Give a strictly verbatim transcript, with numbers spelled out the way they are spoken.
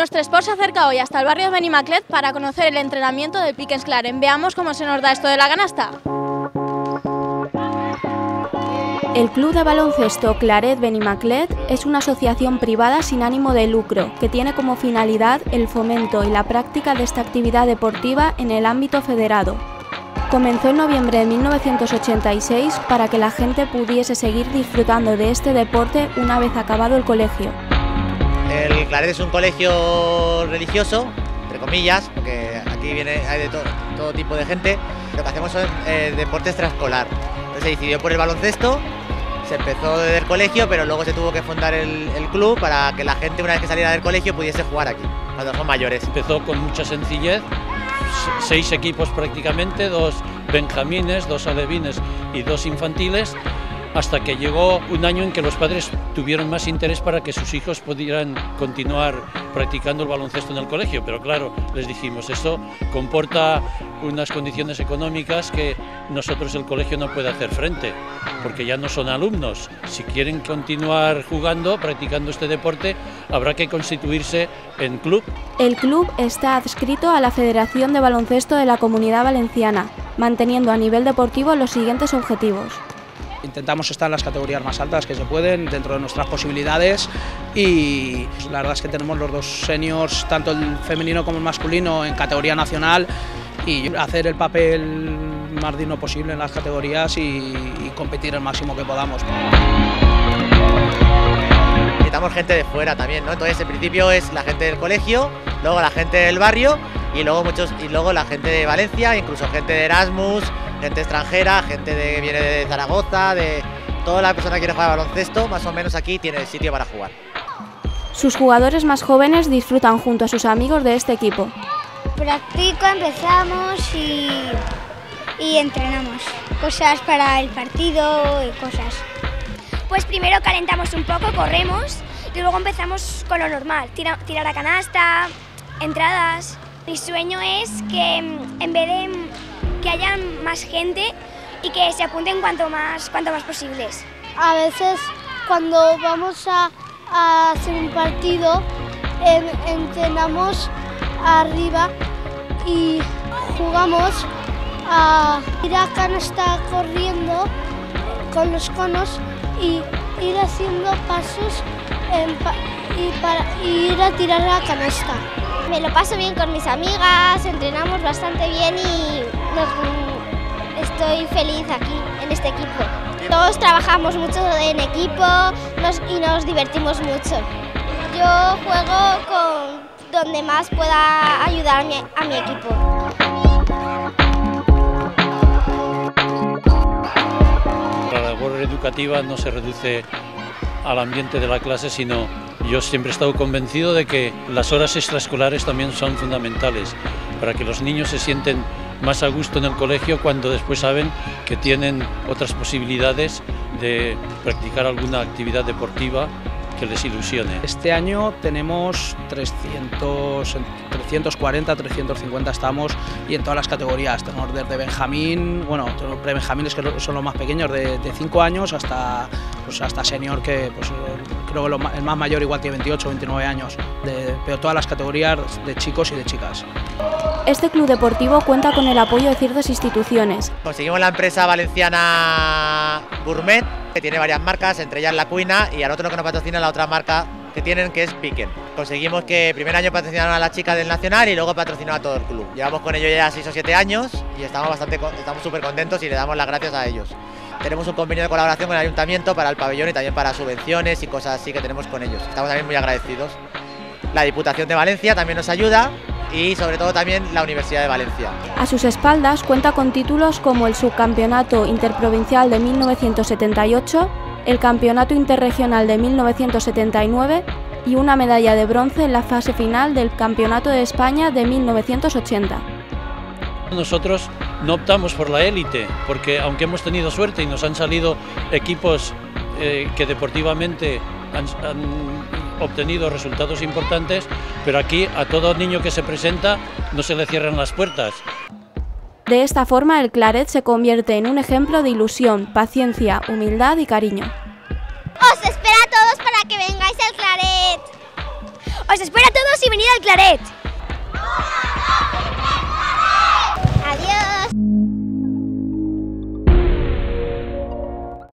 Nostre Esport se acerca hoy hasta el barrio de Benimaclet para conocer el entrenamiento del Piquens Claret. Veamos cómo se nos da esto de la canasta. El Club de Baloncesto Claret Benimaclet es una asociación privada sin ánimo de lucro que tiene como finalidad el fomento y la práctica de esta actividad deportiva en el ámbito federado. Comenzó en noviembre de mil novecientos ochenta y seis para que la gente pudiese seguir disfrutando de este deporte una vez acabado el colegio. El Claret es un colegio religioso, entre comillas, porque aquí viene, hay de todo, todo tipo de gente. Lo que hacemos son eh, deporte extraescolar. Entonces se decidió por el baloncesto, se empezó desde el colegio, pero luego se tuvo que fundar el, el club para que la gente, una vez que saliera del colegio, pudiese jugar aquí, cuando son mayores. Empezó con mucha sencillez, seis equipos prácticamente, dos benjamines, dos alevines y dos infantiles, hasta que llegó un año en que los padres tuvieron más interés para que sus hijos pudieran continuar practicando el baloncesto en el colegio, pero claro, les dijimos, esto comporta unas condiciones económicas que nosotros el colegio no puede hacer frente, porque ya no son alumnos. Si quieren continuar jugando, practicando este deporte, habrá que constituirse en club. El club está adscrito a la Federación de Baloncesto de la Comunidad Valenciana, manteniendo a nivel deportivo los siguientes objetivos. Intentamos estar en las categorías más altas que se pueden, dentro de nuestras posibilidades, y la verdad es que tenemos los dos seniors, tanto el femenino como el masculino, en categoría nacional, y hacer el papel más digno posible en las categorías y, y competir el máximo que podamos. Necesitamos gente de fuera también, ¿no? Entonces, en principio es la gente del colegio, luego la gente del barrio y luego muchos y luego la gente de Valencia, incluso gente de Erasmus, gente extranjera, gente de, que viene de Zaragoza, de toda la persona que quiere jugar baloncesto, más o menos aquí tiene sitio para jugar. Sus jugadores más jóvenes disfrutan junto a sus amigos de este equipo. Practico, empezamos y, y entrenamos. Cosas para el partido y cosas. Pues primero calentamos un poco, corremos y luego empezamos con lo normal, tira, tirar a canasta, entradas. Mi sueño es que en vez de que haya más gente y que se apunten cuanto más, cuanto más posibles. A veces cuando vamos a, a hacer un partido en, entrenamos arriba y jugamos a ir a canasta corriendo con los conos y ir haciendo pasos en, y, para, y ir a tirar a la canasta. Me lo paso bien con mis amigas, entrenamos bastante bien y nos, estoy feliz aquí, en este equipo. Todos trabajamos mucho en equipo nos, y nos divertimos mucho. Yo juego con donde más pueda ayudar a mi, a mi equipo. La labor educativa no se reduce al ambiente de la clase, sino yo siempre he estado convencido de que las horas extraescolares también son fundamentales para que los niños se sienten más a gusto en el colegio cuando después saben que tienen otras posibilidades de practicar alguna actividad deportiva que les ilusione. Este año tenemos trescientos, trescientos cuarenta, trescientos cincuenta estamos, y en todas las categorías, tenemos desde benjamín, bueno, pre-benjamines que son los más pequeños, de, de cinco años hasta, pues hasta senior, que pues, creo que lo, el más mayor igual tiene veintiocho, veintinueve años, de, pero todas las categorías de chicos y de chicas. Este club deportivo cuenta con el apoyo de ciertas instituciones. Conseguimos la empresa valenciana Gourmet, que tiene varias marcas, entre ellas La Cuina, y al otro que nos patrocina la otra marca que tienen, que es Piquen. Conseguimos que el primer año patrocinaron a las chicas del Nacional y luego patrocinó a todo el club. Llevamos con ellos ya seis o siete años y estamos bastante, estamos súper contentos y le damos las gracias a ellos. Tenemos un convenio de colaboración con el Ayuntamiento para el pabellón y también para subvenciones y cosas así que tenemos con ellos. Estamos también muy agradecidos. La Diputación de Valencia también nos ayuda y sobre todo también la Universidad de Valencia. A sus espaldas cuenta con títulos como el Subcampeonato Interprovincial de mil novecientos setenta y ocho, el Campeonato Interregional de mil novecientos setenta y nueve y una medalla de bronce en la fase final del Campeonato de España de mil novecientos ochenta. Nosotros no optamos por la élite, porque aunque hemos tenido suerte y nos han salido equipos eh, que deportivamente han, han obtenido resultados importantes, pero aquí a todo niño que se presenta no se le cierran las puertas. De esta forma el Claret se convierte en un ejemplo de ilusión, paciencia, humildad y cariño. Os espero a todos para que vengáis al Claret. Os Os espero a todos y venid al Claret.